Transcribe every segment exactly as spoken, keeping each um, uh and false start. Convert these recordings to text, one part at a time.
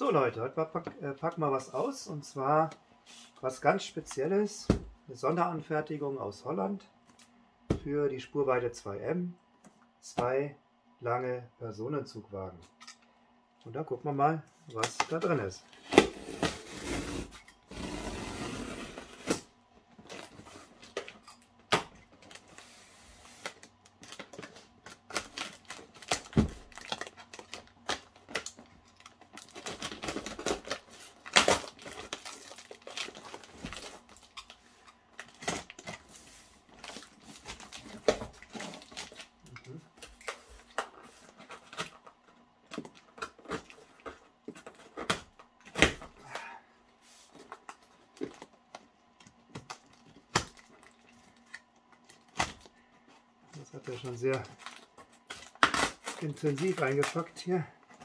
So Leute, heute pack, äh, packen wir was aus, und zwar was ganz Spezielles, eine Sonderanfertigung aus Holland für die Spurweite zwei M, zwei lange Personenzugwagen. Und dann gucken wir mal, was da drin ist. Das hat er schon sehr intensiv eingepackt hier.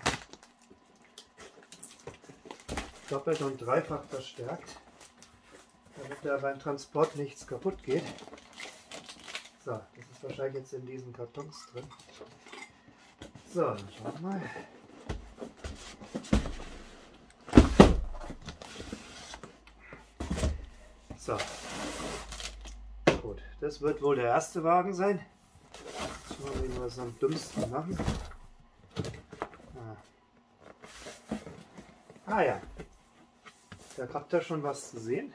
Doppelt und dreifach verstärkt, damit da beim Transport nichts kaputt geht. So, das ist wahrscheinlich jetzt in diesen Kartons drin. So, dann schauen wir mal. So. Gut, das wird wohl der erste Wagen sein. Schauen wir mal, was wir am dümmsten machen. Ah. ah ja, da habt ihr schon was zu sehen.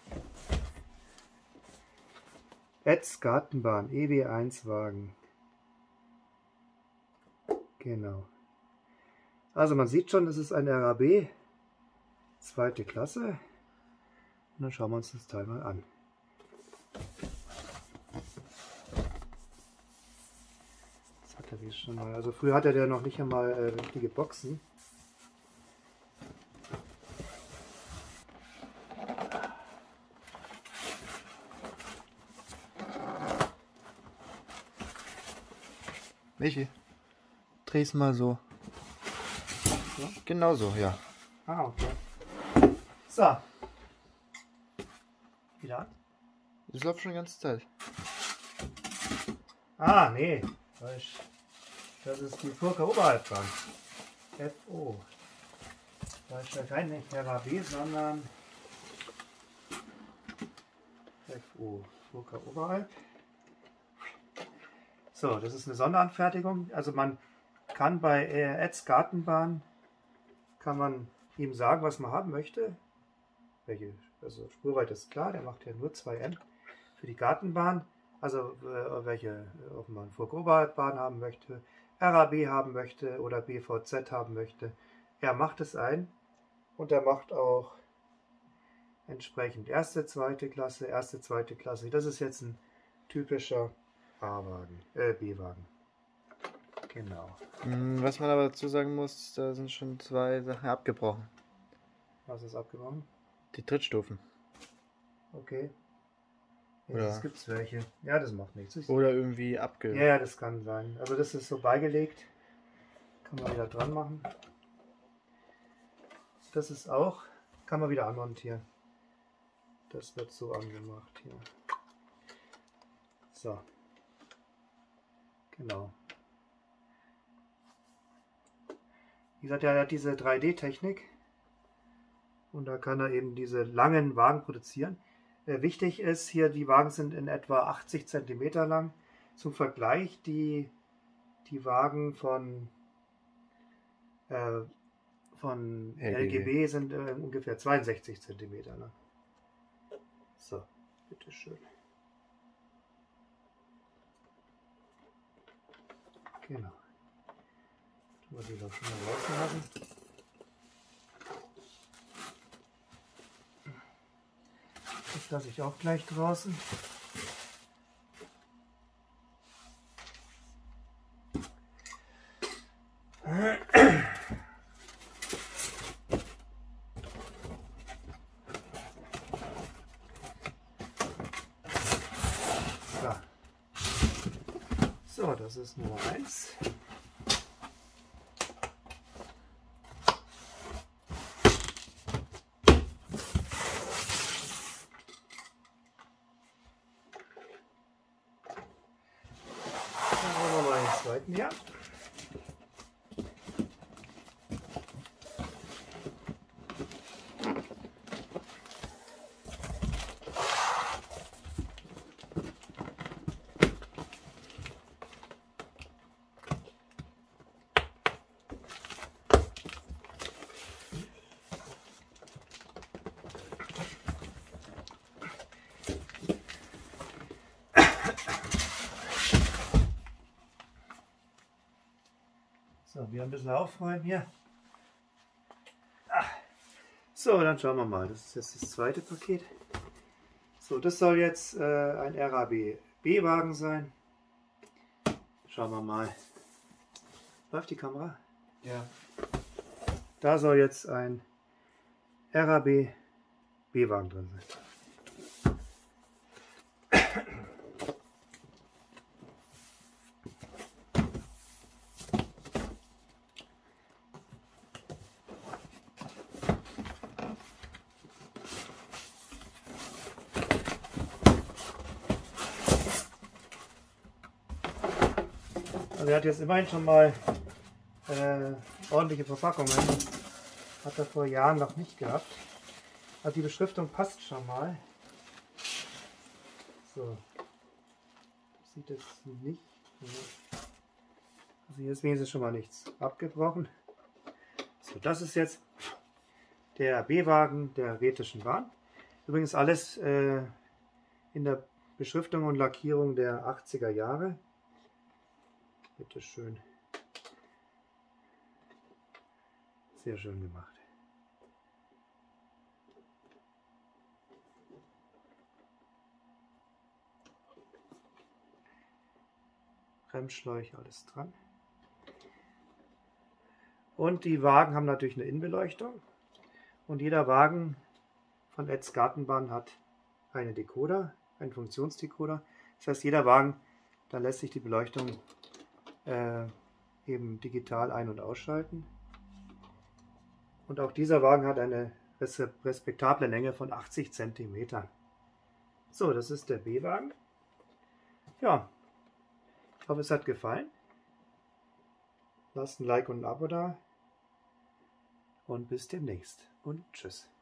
Etz Gartenbahn E W eins Wagen. Genau. Also man sieht schon, das ist ein R A B, zweite Klasse. Und dann schauen wir uns das Teil mal an. Das hat er wie schon mal. Also früher hatte der noch nicht einmal äh, richtige Boxen. Michi, dreh's mal so. So? Genau so, ja. Ah, okay. So. Wieder an. Das läuft schon die ganze Zeit. Ah, nee. Falsch. Das ist die Furka Oberhalbbahn. F O. Da ist ja kein R A B, sondern F O. Furka Oberhalb. So, das ist eine Sonderanfertigung. Also man kann bei Etz Gartenbahn kann man ihm sagen, was man haben möchte. Welche, also Spurweite ist klar, der macht ja nur zwei M für die Gartenbahn. Also äh, welche, ob man Furka Oberhalbbahn haben möchte, R A B haben möchte oder B V Z haben möchte. Er macht es ein und er macht auch entsprechend erste, zweite Klasse, erste, zweite Klasse. Das ist jetzt ein typischer A-Wagen, äh, B-Wagen. Genau. Was man aber dazu sagen muss, da sind schon zwei Sachen abgebrochen. Was ist abgebrochen? Die Trittstufen. Okay. Ja, Oder- das gibt's welche. Ja, das macht nichts. Ich, Oder irgendwie abge... ja, ja, das kann sein. Also das ist so beigelegt. Kann man wieder dran machen. Das ist auch, kann man wieder anmontieren. Das wird so angemacht hier. So. Genau. Wie gesagt, er hat diese drei D-Technik und da kann er eben diese langen Wagen produzieren. Äh, wichtig ist hier, die Wagen sind in etwa achtzig Zentimeter lang. Zum Vergleich, die, die Wagen von, äh, von L G B sind äh, ungefähr zweiundsechzig Zentimeter lang. So, bitteschön. Genau. Tun wir die doch schon mal rauslassen. Das lasse ich auch gleich draußen. So. So, das ist Nummer eins. zweiten Jahr. wir ein bisschen aufräumen hier. Ah. So, dann schauen wir mal. Das ist jetzt das zweite Paket. So, das soll jetzt äh, ein R A B B-Wagen sein. Schauen wir mal. Läuft die Kamera? Ja. Da soll jetzt ein R A B B-Wagen drin sein. Also er hat jetzt immerhin schon mal äh, ordentliche Verpackungen. Hat er vor Jahren noch nicht gehabt. Also die Beschriftung passt schon mal. So. Sieht es nicht. Also hier ist wenigstens schon mal nichts abgebrochen. So, das ist jetzt der B-Wagen der Rätischen Bahn. Übrigens alles äh, in der Beschriftung und Lackierung der achtziger Jahre. Bitte schön. Sehr schön gemacht. Bremsschläuche, alles dran. Und die Wagen haben natürlich eine Innenbeleuchtung. Und jeder Wagen von Etz Gartenbahn hat eine Decoder, einen Funktionsdecoder. Das heißt, jeder Wagen, da lässt sich die Beleuchtung äh, eben digital ein- und ausschalten. Und auch dieser Wagen hat eine respektable Länge von achtzig Zentimeter. So, das ist der B-Wagen. Ja, ich hoffe, es hat gefallen. Lasst ein Like und ein Abo da. Und bis demnächst. Und tschüss.